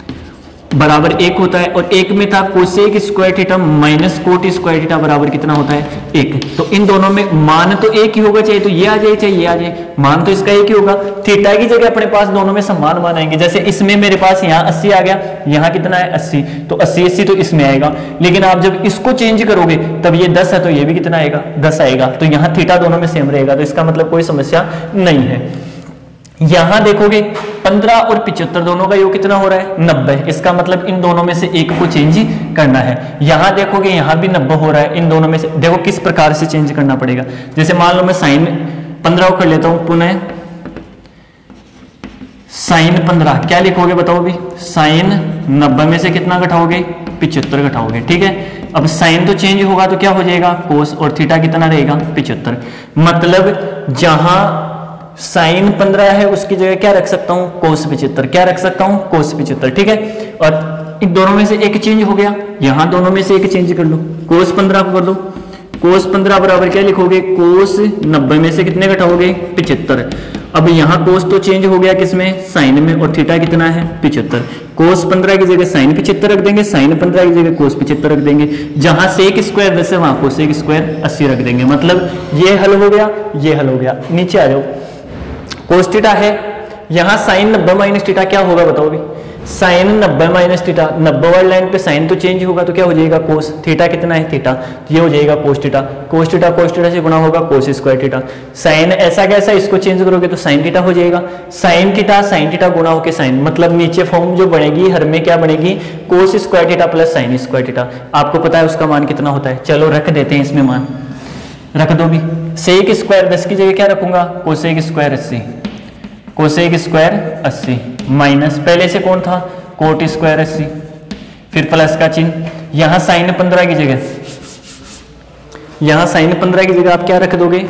A: बराबर एक होता है, और एक में था cosec square theta minus cot square theta बराबर कितना होता है, एक। तो इन दोनों में मान तो एक ही होगा, चाहिए तो ये आ जाए चाहे ये आ जाए, मान तो इसका एक ही होगा। थीटा की जगह अपने पास दोनों में समान मान आएंगे, जैसे इसमें मेरे पास यहाँ अस्सी आ गया, यहाँ कितना है अस्सी, तो अस्सी अस्सी तो इसमें आएगा। लेकिन आप जब इसको चेंज करोगे तब ये दस है, तो ये भी कितना आएगा, दस आएगा। तो यहाँ थीटा दोनों में सेम रहेगा, तो इसका मतलब कोई समस्या नहीं है। यहां देखोगे पंद्रह और पिचहत्तर दोनों का योग कितना हो रहा है, नब्बे, इसका मतलब इन दोनों में से एक को चेंज करना है। यहां देखोगे यहां भी नब्बे हो रहा है, इन दोनों में से देखो किस प्रकार से चेंज करना पड़ेगा। जैसे मान लो मैं साइन पंद्रह को कर लेता हूं, पुनः साइन पंद्रह, क्या लिखोगे बताओ भी, साइन नब्बे में से कितना घटाओगे, पिचहत्तर घटाओगे। ठीक है, अब साइन तो चेंज होगा तो क्या हो जाएगा, कोस, और थीटा कितना रहेगा, पिचहत्तर। मतलब जहां साइन पंद्रह है उसकी जगह क्या रख सकता हूं, कोस पिचहत्तर, क्या रख सकता हूं, कोस पिचहत्तर। ठीक है, और इन दोनों में से एक चेंज हो गया, यहां दोनों में से एक चेंज कर लो, कोस पंद्रह को कर दो, कोस पंद्रह बराबर क्या लिखोगे, कोस नब्बे में से कितने घटाओगे, पिचहत्तर। अब यहाँ कोस तो चेंज हो गया किसमें, साइन में, और थीटा कितना है, पिचहत्तर। कोस पंद्रह की जगह साइन पिचहत्तर रख देंगे, साइन पंद्रह की जगह कोस पिचहत्तर रख देंगे। जहां सेक स्क्वायर दस है वहां कोसेक स्क्वायर अस्सी रख देंगे। मतलब ये हल हो गया, ये हल हो गया। नीचे आ जाओ, कोस थीटा है, यहां साइन नब्बे माइनस थीटा क्या होगा बताओ भी, साइन नब्बे माइनस थीटा, नब्बे वाली लाइन पे साइन तो चेंज होगा तो क्या हो जाएगा, कोस। थीटा कितना है, थीटा, तो ये हो जाएगा cos theta. Cos theta cos theta से गुणा होगा कोस स्क्वायर थीटा। साइन ऐसा कैसा, इसको चेंज करोगे तो साइन थीटा हो जाएगा। साइन थीटा साइन थीटा गुणा होकर साइन, मतलब नीचे फॉर्म जो बनेगी हर में क्या बनेगी, cos square theta plus sine square theta. आपको पता है उसका मान कितना होता है, चलो रख देते हैं इसमें मान, रख दो भी। सेक स्क्वायर दस की जगह क्या रखूंगा, कोसेक स्क्वायर अस्सी, कोसेक स्क्वायर अस्सी माइनस पहले से कौन था, कोट स्क्वायर अस्सी, फिर प्लस का चिन्ह। यहां साइन पंद्रह की जगह, यहां साइन पंद्रह की जगह आप क्या रख दोगे,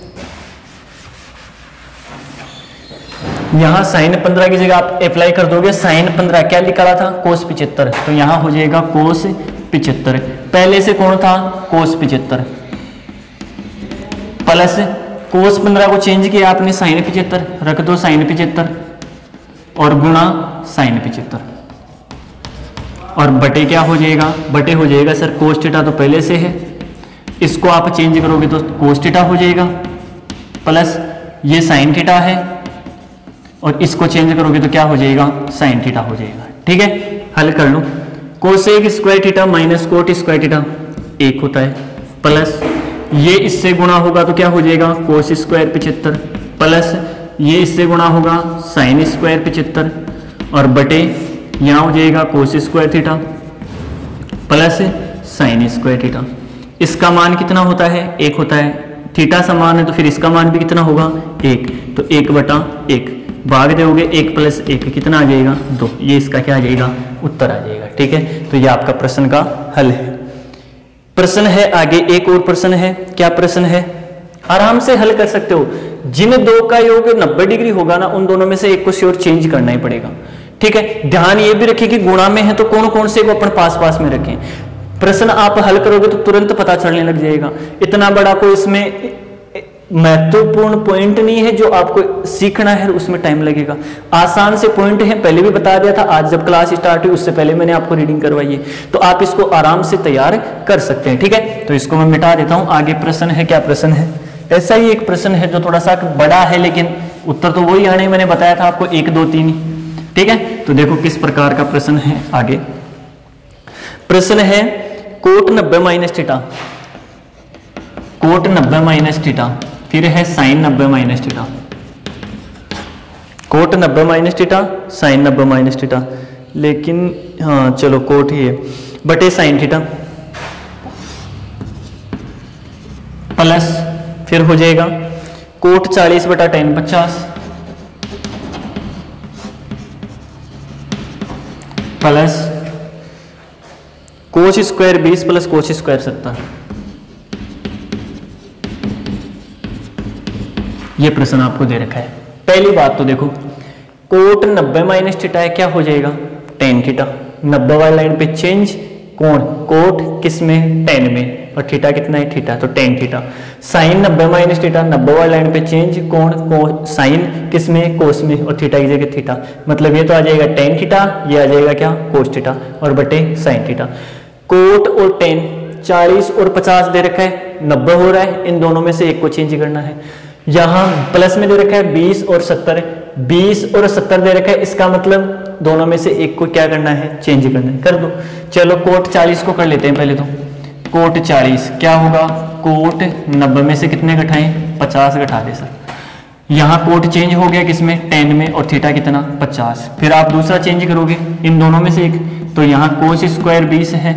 A: यहां साइन पंद्रह की जगह आप अप्लाई कर दोगे साइन पंद्रह, क्या लिखा रहा था, कोस पिचहत्तर, तो यहां हो जाएगा कोस पिचहत्तर। पहले से कौन था, कोस पिचहत्तर, प्लस कोस पंद्रह को चेंज किया आपने साइन पिचहत्तर, रख दो साइन पिचहत्तर, और गुणा साइन पिचहत्तर, और बटे क्या हो जाएगा, बटे हो जाएगा सर कोस थीटा तो पहले से है, इसको आप चेंज करोगे तो कोस थीटा हो जाएगा, प्लस ये साइन थीटा है, और इसको चेंज करोगे तो क्या हो जाएगा, साइन थीटा हो जाएगा। ठीक है, हल कर लो। Cosec square theta minus cot square theta एक होता है, प्लस ये इससे गुणा होगा तो क्या हो जाएगा कोस स्क्वायर पिछहत्तर, प्लस ये इससे गुणा होगा साइन स्क्वायर पिछहत्तर, और बटे यहाँ हो जाएगा cos square theta plus sine square theta. इसका मान कितना होता है, एक होता है, थीटा समान है तो फिर इसका मान भी कितना होगा एक, तो एक बटा एक, भाग दोगे एक प्लस एक कितना आ जाएगा दो, ये इसका क्या आ जाएगा उत्तर आ जाएगा। ठीक है, तो ये आपका प्रश्न का हल है। प्रश्न है आगे, एक और प्रश्न है, क्या प्रश्न है, आराम से हल कर सकते हो। जिन दो का योग नब्बे डिग्री होगा ना, उन दोनों में से एक को श्योर चेंज करना ही पड़ेगा। ठीक है, ध्यान ये भी रखिए कि गुणा में है तो कौन कौन से को अपन पास पास में रखें। प्रश्न आप हल करोगे तो तुरंत पता चलने लग जाएगा, इतना बड़ा कोई इसमें महत्वपूर्ण पॉइंट नहीं है जो आपको सीखना है, उसमें टाइम लगेगा। आसान से पॉइंट है, पहले भी बता दिया था, आज जब क्लास स्टार्ट हुई उससे पहले मैंने आपको रीडिंग करवाई है, तो आप इसको आराम से तैयार कर सकते हैं। ठीक है, तो इसको मैं मिटा देता हूं। आगे प्रश्न है, क्या प्रश्न है, ऐसा ही एक प्रश्न है जो थोड़ा सा बड़ा है, लेकिन उत्तर तो वही आने, मैंने बताया था आपको एक दो तीन। ठीक है, तो देखो किस प्रकार का प्रश्न है। आगे प्रश्न है कोट नब्बे माइनस थीटा, कोट नब्बे माइनस थीटा, फिर है साइन नब्बे माइनस थीटा, कोट नब्बे माइनस थीटा, साइन नब्बे माइनस थीटा, लेकिन हाँ चलो कोट ही है, बटे साइन थीटा प्लस फिर हो जाएगा कोट चालीस बटा टेन पचास प्लस कोस स्क्वायर बीस प्लस कोस स्क्वायर सत्तर। ये प्रश्न आपको दे रखा है। पहली बात तो देखो, कोट नब्बे माइनस थीटा है, क्या हो जाएगा टेन थीटा, नब्बे वाली लाइन पे चेंज, कोण कोट किस में टेन में, और थीटा कितना है थीटा, तो टेन थीटा। साइन नब्बे माइनस थीटा, नब्बे वाली लाइन पे चेंज, कोण को साइन किस में कोस में, और थीटा की जगह थीटा, मतलब ये तो आ जाएगा टेन थीटा, ये आ जाएगा क्या कोस थीटा, और बटे साइन थीटा। कोट और टेन चालीस और पचास दे रखा है, नब्बे हो रहा है, इन दोनों में से एक को चेंज करना है। यहाँ प्लस में दे रखा है बीस और सत्तर, बीस और सत्तर दे रखा है, इसका मतलब दोनों में से एक को क्या करना है चेंज करना है, कर दो। चलो कोट चालीस को कर लेते हैं पहले तो, कोट चालीस क्या होगा, कोट नब्बे में से कितने घटाएं पचास घटा दे सर, यहाँ कोट चेंज हो गया किसमें टेन में, और थीटा कितना पचास, फिर आप दूसरा चेंज करोगे इन दोनों में से एक, तो यहाँ कोस स्क्वायर बीस है,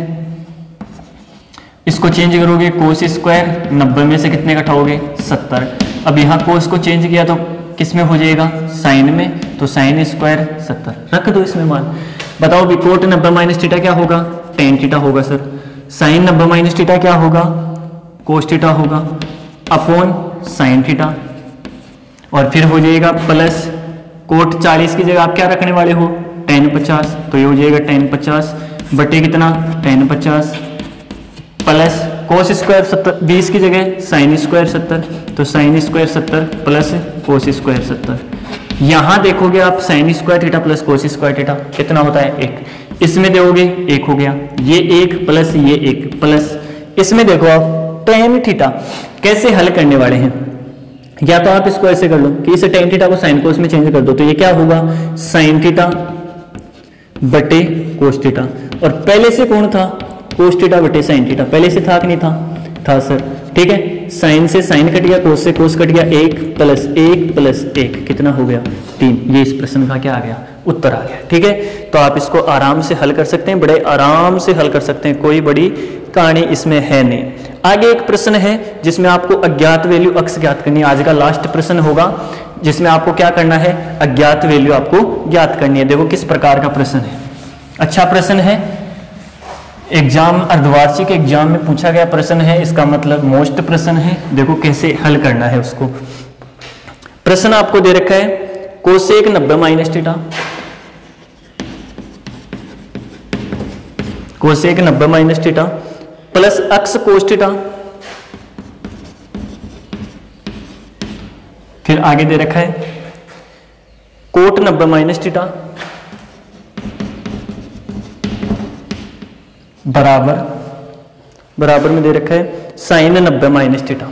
A: इसको चेंज करोगे कोस स्क्वायर नब्बे में से कितने घटाओगे सत्तर, अब यहाँ कोस को चेंज किया तो किस में हो जाएगा साइन में, तो साइन स्क्वायर सत्तर, रख दो इसमें मान। बताओ भी कोट नब्बे माइनस थीटा क्या होगा टेन थीटा होगा सर, साइन नब्बे माइनस थीटा क्या होगा कोस थीटा होगा, अपॉन साइन थीटा, और फिर हो जाएगा प्लस कोट चालीस की जगह आप क्या रखने वाले हो टेन पचास, तो ये हो जाएगा टेन पचास बटे कितना टेन पचास, प्लस कोस स्क्वायर सत्तर, बीस की जगह साइन स्क्वायर सत्तर, तो साइन स्क्वायर सत्तर प्लस कोस स्क्वायर सत्तर। यहाँ देखोगे आप sine square theta plus cos square theta कितना होता है एक, इसमें देखोगे एक हो गया, ये एक प्लस ये एक प्लस, इसमें देखो आप टेन थीटा कैसे हल करने वाले हैं, या तो आप इसको ऐसे कर लो कि इसे टेन थीटा को साइन कोस में चेंज कर दो, तो ये क्या होगा साइन थीटा बटे कोस थीटा, और पहले से कौन था कोस थीटा बटे साइन थीटा, पहले से था कि नहीं था, था सर। ठीक है, साइन से साइन कट गया, कोस से कोस कट गया, एक प्लस एक प्लस एक कितना हो गया तीन, ये इस प्रश्न का क्या आ गया उत्तर आ गया। ठीक है, तो आप इसको आराम से हल कर सकते हैं, बड़े आराम से हल कर सकते हैं, कोई बड़ी कहानी इसमें है नहीं। आगे एक प्रश्न है जिसमें आपको अज्ञात वैल्यू अक्स ज्ञात करनी है, आज का लास्ट प्रश्न होगा जिसमें आपको क्या करना है अज्ञात वैल्यू आपको ज्ञात करनी है। देखो किस प्रकार का प्रश्न है, अच्छा प्रश्न है, एग्जाम अर्धवार्षिक एग्जाम में पूछा गया प्रश्न है, इसका मतलब मोस्ट प्रश्न है। देखो कैसे हल करना है उसको। प्रश्न आपको दे रखा है कोसेक नब्बे माइनस थीटा, कोसेक नब्बे minus theta plus x cos theta, फिर आगे दे रखा है कोट नब्बे माइनस थीटा बराबर बराबर में दे रखा है साइन नब्बे माइनस थीटा।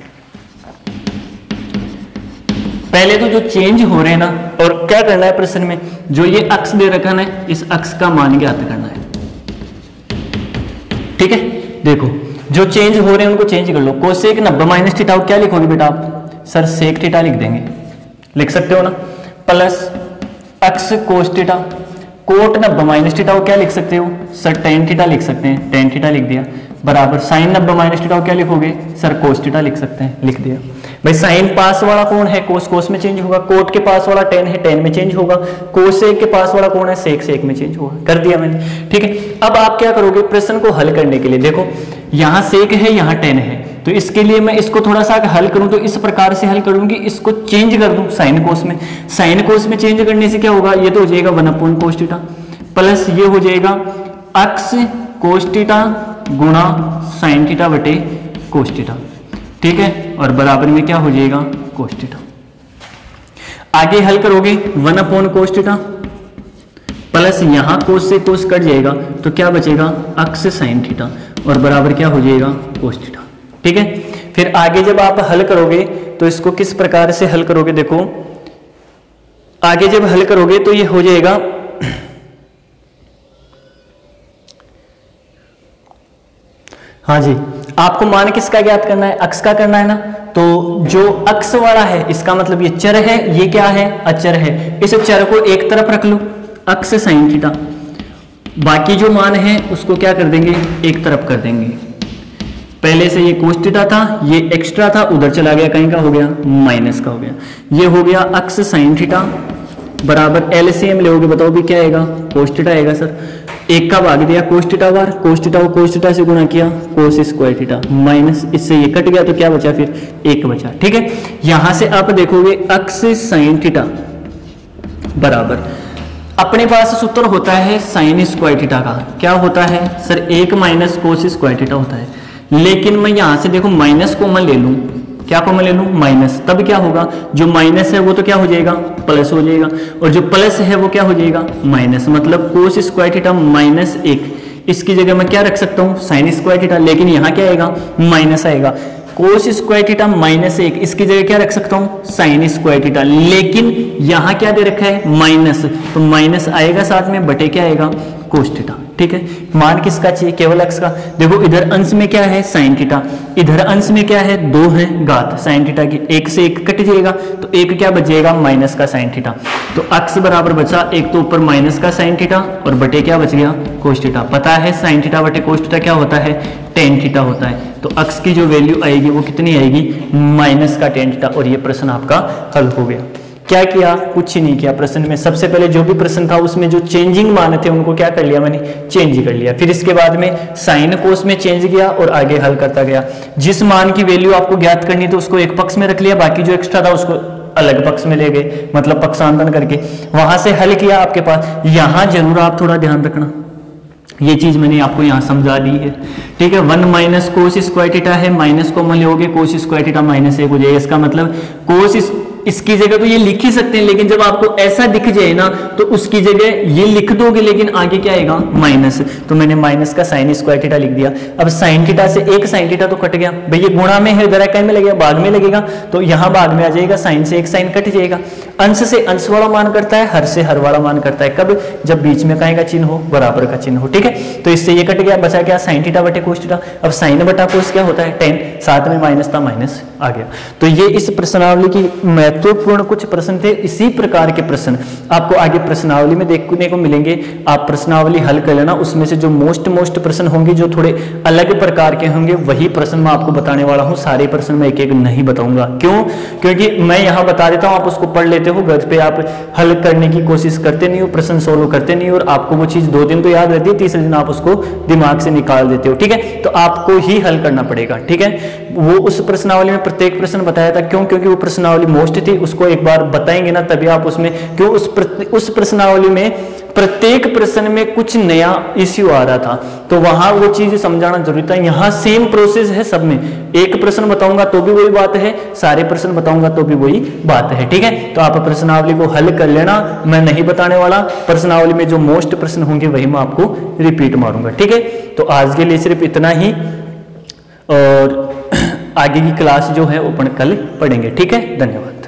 A: पहले तो जो चेंज हो रहे हैं ना, और क्या करना है प्रश्न में, जो ये अक्स दे रखा है इस अक्स का मान ज्ञात करना है। ठीक है, देखो जो चेंज हो रहे हैं उनको चेंज कर लो। कोसेक नब्बे माइनस थीटा क्या लिखोगे बेटा आप? सर सेक थीटा लिख देंगे, लिख सकते हो ना। Plus x cos theta, cot नब्बे माइनस थीटा क्या लिख सकते हो? सर टेन थीटा लिख सकते हैं, टेन थीटा लिख दिया। बराबर साइन नब्बे माइनस थीटा क्या लिखोगे? सर कोस थीटा लिख सकते हैं, लिख दिया। भाई साइन पास वाला कौन है? कोस कोस में चेंज होगा। कोट के पास वाला टेन है, टेन में चेंज होगा। कोसेक के पास वाला कौन है? सेक, सेक में चेंज होगा। कर दिया मैंने, ठीक है। अब आप क्या करोगे प्रश्न को हल करने के लिए? देखो यहाँ सेक है, यहाँ टेन है, तो इसके लिए मैं इसको थोड़ा सा हल करूं तो इस प्रकार से हल करूंगी, इसको चेंज कर दूं साइन कोस में। साइन कोस में चेंज करने से क्या होगा? ये तो हो जाएगा one upon cos theta, plus ये हो जाएगा एक्स कोस थीटा गुणा साइन थीटा बटे कोस थीटा, ठीक है। और बराबर में क्या हो जाएगा? Cos theta. आगे हल करोगे one upon cos theta plus यहां कोस से कोस कट जाएगा तो क्या बचेगा? एक्स साइन थीटा और बराबर क्या हो जाएगा? कोस थीटा, ठीक है। फिर आगे जब आप हल करोगे तो इसको किस प्रकार से हल करोगे? देखो आगे जब हल करोगे तो ये हो जाएगा हाँ जी, आपको मान किसका ज्ञात करना है? अक्ष का करना है ना। तो जो अक्ष वाला है इसका मतलब ये चर है, ये क्या है? अचर है। इस चर को एक तरफ रख लो, अक्ष साइन थीटा। बाकी जो मान है उसको क्या कर देंगे? एक तरफ कर देंगे। पहले से ये कोस थीटा था, ये एक्स्ट्रा था, उधर चला गया, कहीं का हो गया? माइनस का हो गया। ये हो गया अक्ष साइन थीटा बराबर एलसीएम लोगे, बताओ भी क्या आएगा? कोस थीटा आएगा सर। एक का भाग दिया कोस थीटा बार, कोस थीटा को कोस थीटा से गुणा किया, कोस स्क्वायर थीटा माइनस इससे ये कट गया तो क्या बचा? फिर एक बचा, ठीक है। यहां से आप देखोगे अक्ष साइन थीटा बराबर अपने पास सूत्र होता है साइन स्क्वायर थीटा का। क्या होता है सर? एक माइनस कोस स्क्वायर थीटा होता है। लेकिन मैं यहां से देखो माइनस कॉमन ले लूं, क्या कॉमन ले लूं? माइनस। तब क्या होगा? जो माइनस है वो तो क्या हो जाएगा? प्लस हो जाएगा, और जो प्लस है वो क्या हो जाएगा? माइनस। मतलब कोस स्क्वायर थीटा माइनस एक, इसकी जगह मैं क्या रख सकता हूं? Sine square theta. लेकिन यहाँ क्या आएगा? माइनस आएगा। कोस स्क्वायर थीटा माइनस एक, इसकी जगह क्या रख सकता हूं? Sine square theta. लेकिन यहाँ क्या दे रखा है? माइनस, तो माइनस आएगा साथ में, बटे क्या आएगा? कोस थीटा, ठीक है। मान किसका चाहिए? केवल एक्स का। देखो इधर अंश में क्या है? साइन थीटा, इधर अंश में क्या है? दो है घात साइन थीटा की, एक से एक कट जाएगा तो एक क्या बचेगा? माइनस का साइन थीटा। तो एक्स बराबर बचा एक तो ऊपर माइनस का साइन थीटा और बटे क्या बच गया? Cos theta. पता है साइन थीटा बटे कोस थीटा क्या होता है? टेन थीटा होता है। तो एक्स की जो वैल्यू आएगी वो कितनी आएगी? माइनस का टेन थीटा। और ये प्रश्न आपका हल हो गया। क्या किया? कुछ ही नहीं किया। प्रश्न में सबसे पहले जो भी प्रश्न था उसमें जो चेंजिंग मान थे उनको क्या कर लिया मैंने? चेंज कर लिया। फिर इसके बाद में साइन कोस में चेंज किया और आगे हल करता गया। जिस मान की वैल्यू आपको ज्ञात करनी थी उसको एक पक्ष में रख लिया, बाकी जो एक्स्ट्रा था उसको अलग पक्ष में ले गए, मतलब पक्षांतरण करके वहां से हल किया आपके पास। यहां जरूर आप थोड़ा ध्यान रखना, ये चीज मैंने आपको यहां समझा दी है, ठीक है। One minus cos square theta है, माइनस कॉमन लोगे, कोस स्क्वायर थीटा माइनस एक हो जाएगा। इसका मतलब कोस इस, इसकी जगह तो ये लिख ही सकते हैं, लेकिन जब आपको ऐसा दिख जाए ना तो उसकी जगह ये लिख दोगे, लेकिन आगे क्या आएगा? माइनस। तो मैंने माइनस का साइन स्क्वायर थीटा लिख दिया। अब साइन थीटा से एक साइन थीटा तो कट गया, भाई ये गुणा में है, इधर क्या में लगेगा? भाग में लगेगा, तो यहाँ भाग में आ जाएगा, साइन से एक साइन कट जाएगा। अंश से अंश वाला मान करता है, हर से हर वाला मान करता है। कब? जब बीच में कहीं का चिन्ह हो, बराबर का चिन्ह हो, ठीक है। तो इससे ये कट गया, बचा क्या? साइन थीटा बटे कोस थीटा। अब साइन बटा कोस क्या होता है? टेन, साथ में माइनस था, माइनस आ गया। तो ये इस प्रश्नावली की महत्वपूर्ण कुछ प्रश्न थे। इसी प्रकार के प्रश्न आपको आगे प्रश्नावली में देखने को मिलेंगे। आप प्रश्नावली हल कर लेना, उसमें से जो मोस्ट मोस्ट प्रश्न होंगे जो थोड़े अलग प्रकार के होंगे वही प्रश्न मैं आपको बताने वाला हूं। सारे प्रश्न मैं एक एक नहीं बताऊंगा। क्यों? क्योंकि मैं यहां बता देता हूं, आप उसको पढ़ लेते हो, घर पे आप हल करने की कोशिश करते नहीं हो, प्रश्न सोल्व करते नहीं हो, और आपको वो चीज दो दिन तो याद रहती है, तीसरे दिन आप उसको दिमाग से निकाल देते हो, ठीक है। तो आपको ही हल करना पड़ेगा, ठीक है। वो उस प्रश्नावली में प्रत्येक प्रश्न बताया था, क्यों? क्योंकि वो प्रश्नावली मोस्ट थी, उसको एक बार बताएंगे ना तभी आप उसमें, क्यों उस उस प्रश्नावली में प्रत्येक प्रश्न में कुछ नया इश्यू आ रहा था, तो वहां वो चीज समझाना जरूरी था। यहां सेम प्रोसेस है सब में, एक प्रश्न बताऊंगा तो भी वही बात है, सारे प्रश्न बताऊंगा तो भी वही बात है, ठीक है। तो आप प्रश्नावली को हल कर लेना, मैं नहीं बताने वाला। प्रश्नावली में जो मोस्ट प्रश्न होंगे वही मैं आपको रिपीट मारूंगा, ठीक है। तो आज के लिए सिर्फ इतना ही, और आगे की क्लास जो है वो अपन कल पढ़ेंगे, ठीक है। धन्यवाद।